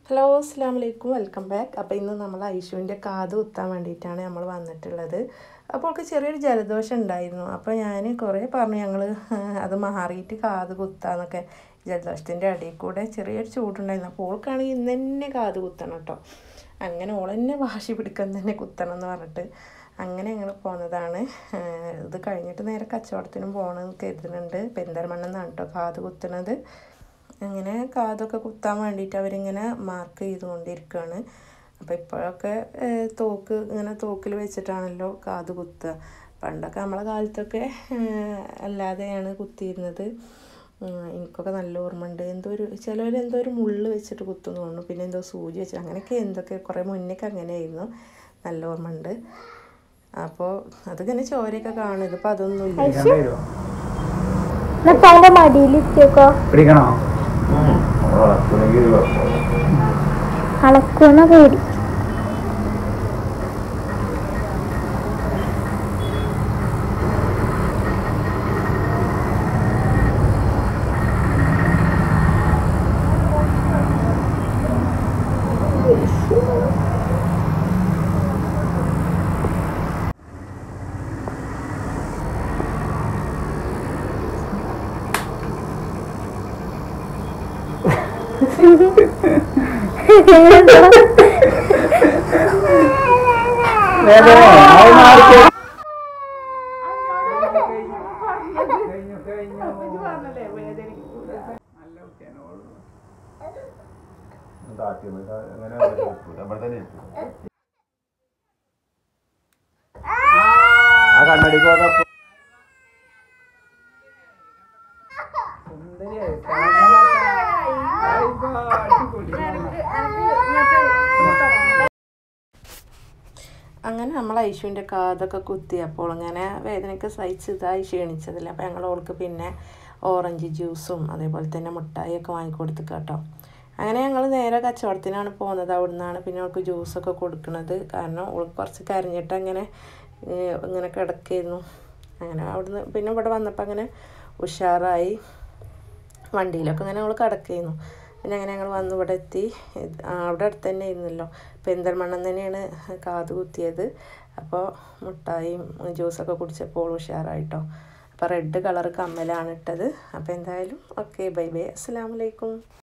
Hello അസ്സലാമു അലൈക്കും, welcome back. അപ്പോൾ ഇന്ന് നമ്മൾ ഐഷുവിൻ്റെ കാത് കുത്താൻ വേണ്ടിയിട്ടാണ് നമ്മൾ വന്നിട്ടുള്ളത്. അപ്പോൾ അവൾക്ക് ചെറിയൊരു ജലദോഷം ഉണ്ടായിരുന്നു. അപ്പോൾ ഞാൻ കുറേ പറഞ്ഞു ഞങ്ങൾ അത് മാറിയിട്ട് കാത് കുത്താന്നൊക്കെ. ജലദോഷത്തിൻ്റെ അടിയിൽ കൂടെ ചെറിയൊരു ചൂടുണ്ടായിരുന്നു. അപ്പോൾ ഓൾക്കാണെങ്കിൽ ഇന്ന് തന്നെ കാത് കുത്തണം കേട്ടോ. അങ്ങനെ ഓളെന്നെ വാശി പിടിക്കാൻ തന്നെ കുത്തണം എന്ന് പറഞ്ഞിട്ട് അങ്ങനെ ഞങ്ങൾ പോകുന്നതാണ്. ഇത് കഴിഞ്ഞിട്ട് നേരെ കച്ചവടത്തിനും പോകണമെന്ന് കരുതുന്നുണ്ട്. പെരിന്തൽമണ്ണെന്നാണ് കേട്ടോ കാത് കുത്തുന്നത്. അങ്ങനെ കാതൊക്കെ കുത്താൻ വേണ്ടിയിട്ട് അവരിങ്ങനെ മാർക്ക് ചെയ്തുകൊണ്ടിരിക്കുകയാണ്. അപ്പോൾ ഇപ്പോഴൊക്കെ ഇങ്ങനെ തോക്കിൽ വെച്ചിട്ടാണല്ലോ കാത് കുത്തുക. പണ്ടൊക്കെ നമ്മളെ കാലത്തൊക്കെ അല്ലാതെയാണ് കുത്തിയിരുന്നത്. എനിക്കൊക്കെ നല്ല ഓർമ്മയുണ്ട്. ചിലവരെന്തോ ഒരു മുള്ള് വെച്ചിട്ട് കുത്തുന്നു തോന്നുന്നു, പിന്നെ എന്തോ സൂചി വെച്ചിട്ട് അങ്ങനെയൊക്കെ എന്തൊക്കെ കുറേ മുന്നേക്ക് അങ്ങനെയായിരുന്നു. നല്ല ഓർമ്മയുണ്ട്. അപ്പോൾ അതിങ്ങനെ ചോരയൊക്കെ കാണും. ഇതിപ്പോൾ അതൊന്നുമില്ല. അളക്കണ പേടി അങ്ങനെ നമ്മൾ ഐഷുവിൻ്റെ കാതൊക്കെ കുത്തിയപ്പോൾ ഇങ്ങനെ വേദനയ്ക്ക് സഹിച്ച് ഇതായി ക്ഷീണിച്ചതില്ല. അപ്പോൾ ഞങ്ങൾ ഓൾക്ക് പിന്നെ ഓറഞ്ച് ജ്യൂസും അതേപോലെ തന്നെ മിഠായിയൊക്കെ വാങ്ങിക്കൊടുത്തു കേട്ടോ. അങ്ങനെ ഞങ്ങൾ നേരെ കച്ചവടത്തിനാണ് പോകുന്നത്. അവിടെ നിന്നാണ് പിന്നെ അവൾക്ക് ജ്യൂസൊക്കെ കൊടുക്കുന്നത്. കാരണം അവൾക്ക് കുറച്ച് കരഞ്ഞിട്ട് ഇങ്ങനെ കിടക്കായിരുന്നു. അങ്ങനെ അവിടുന്ന് പിന്നെ ഇവിടെ വന്നപ്പോൾ അങ്ങനെ ഉഷാറായി. വണ്ടിയിലൊക്കെ അങ്ങനെ അവൾ കിടക്കായിരുന്നു. പിന്നെ അങ്ങനെ ഞങ്ങൾ വന്ന് ഇവിടെ എത്തി. അവിടെ അടുത്ത് തന്നെ ആയിരുന്നല്ലോ, പെരിന്തൽമണ്ണ തന്നെയാണ് കാത് കുത്തിയത്. അപ്പോൾ മിഠായിയും ജ്യൂസൊക്കെ കുടിച്ചപ്പോൾ ഉഷാറായിട്ടോ. അപ്പോൾ റെഡ് കളർ കമ്മലാണ് ഇട്ടത്. അപ്പോൾ എന്തായാലും ഓക്കെ, ബൈ ബൈ, അസ്സലാമു അലൈക്കും.